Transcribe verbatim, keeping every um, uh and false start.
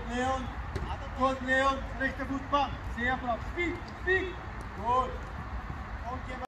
Leon. Gut, Leon. Rechter Fußball. Sehr brav. Speed, speed. Gut. Und